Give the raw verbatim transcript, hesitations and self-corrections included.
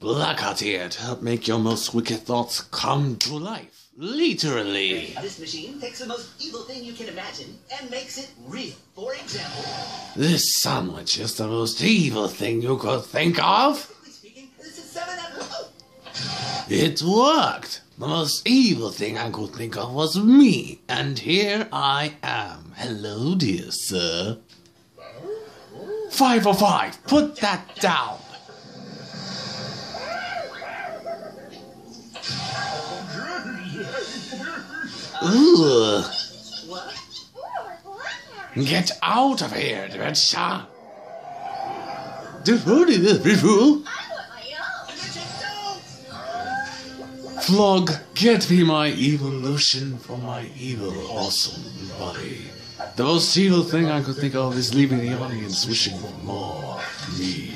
black art here to help make your most wicked thoughts come to life. Literally. This machine takes the most evil thing you can imagine and makes it real. For example, This sandwich is the most evil thing you could think of. strictly speaking, this is seven up. Oh. It worked. The most evil thing I could think of was me, and here I am. Hello, dear sir. Five oh five, put that down. Ugh. What? Get out of here, Dredger. Devoted this before. Flog, get me my evil lotion for my evil, awesome body. The most evil thing I could think of is leaving the audience wishing for more me.